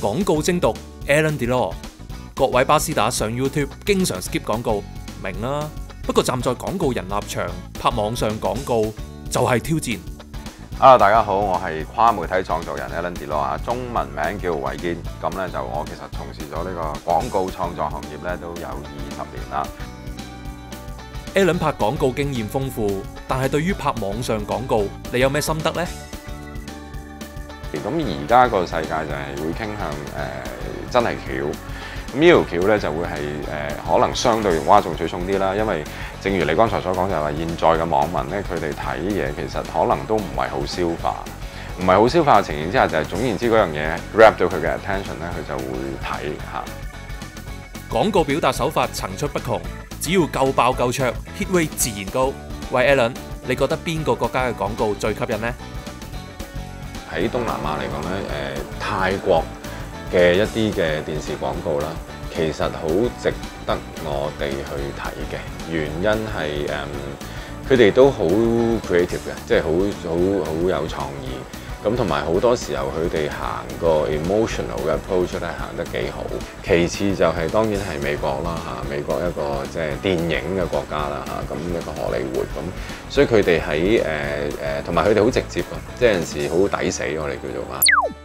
廣告精讀 Alain Delon， 各位巴士打上 YouTube 經常 skip 廣告，明啦。不過站在廣告人立場，拍網上廣告就係挑戰。 Hello， 大家好，我係跨媒體創作人 Alain Delon啊，中文名叫維堅。咁咧就我其實從事咗呢個廣告創作行業咧都有20年啦。 Alain 拍廣告經驗豐富，但係對於拍網上廣告，你有咩心得呢？ 咁而家個世界就係會傾向真係橋，咁呢條橋咧就會係可能相對嘩眾取寵啲啦，因為正如你剛才所講就係話，現在嘅網民咧佢哋睇嘢其實可能都唔係好消化，唔係好消化嘅情形之下，就係總言之嗰樣嘢 grab 到佢嘅 attention 咧，佢就會睇嚇。 廣告表達手法層出不窮，只要夠爆夠灼 ，hit rate 自然高。喂 Alain， 你覺得邊個國家嘅廣告最吸引呢？ 喺東南亞嚟講咧，泰國嘅一啲嘅電視廣告啦，其實好值得我哋去睇嘅。原因係佢哋都好 creative 嘅，即係好有創意。咁同埋好多時候佢哋行個 emotional 嘅 approach 咧行得幾好。其次就係當然係美國啦嚇，美國一個即係電影嘅國家啦嚇，咁一個荷里活咁，所以佢哋喺同埋佢哋好直接啊，即係有陣時好抵死我哋叫做啊。